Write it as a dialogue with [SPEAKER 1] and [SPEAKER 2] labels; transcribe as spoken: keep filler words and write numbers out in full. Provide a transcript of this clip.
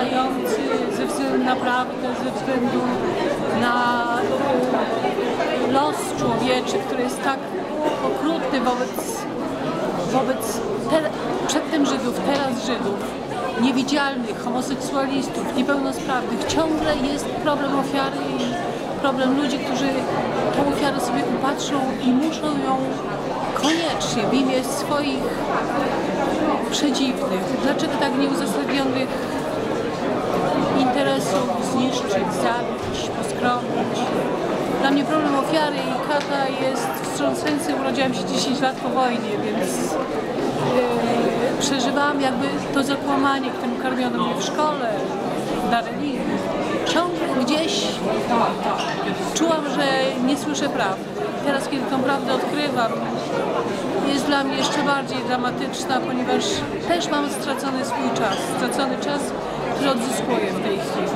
[SPEAKER 1] umierający ze względu na prawdę, ze względu na y, los człowieczy, który jest tak okrutny wobec, wobec te, przedtem Żydów, teraz Żydów, niewidzialnych, homoseksualistów, niepełnosprawnych. Ciągle jest problem ofiary i problem ludzi, którzy tę ofiarę sobie upatrzą i muszą ją koniecznie w imię swoich przedziwnych, dlaczego tak nieuzasadnionych interesów zniszczyć, zabić, poskromić. Dla mnie problem ofiary i kata jest wstrząsający. Urodziłam się dziesięć lat po wojnie, więc yy, przeżywałam jakby to zakłamanie, którym karmiono mnie w szkole, na religii. Ciągle gdzieś czułam, że nie słyszę prawdy. Teraz, kiedy tą prawdę odkrywam, jest dla mnie jeszcze bardziej dramatyczna, ponieważ też mam stracony swój czas, stracony czas, który odzyskuję w tej chwili.